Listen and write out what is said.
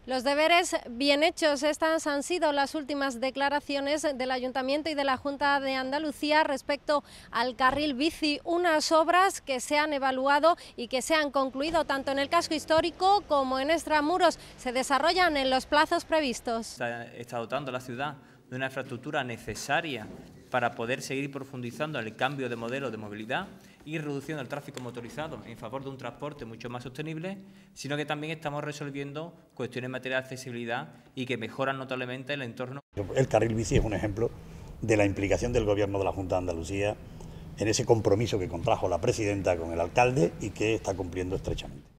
Los deberes bien hechos, estas han sido las últimas declaraciones del Ayuntamiento y de la Junta de Andalucía respecto al carril bici, unas obras que se han evaluado y que se han concluido tanto en el casco histórico como en Extramuros, se desarrollan en los plazos previstos. Está dotando a la ciudad de una infraestructura necesaria para poder seguir profundizando en el cambio de modelo de movilidad y reduciendo el tráfico motorizado en favor de un transporte mucho más sostenible, sino que también estamos resolviendo cuestiones en materia de accesibilidad y que mejoran notablemente el entorno. El carril bici es un ejemplo de la implicación del Gobierno de la Junta de Andalucía en ese compromiso que contrajo la presidenta con el alcalde y que está cumpliendo estrechamente.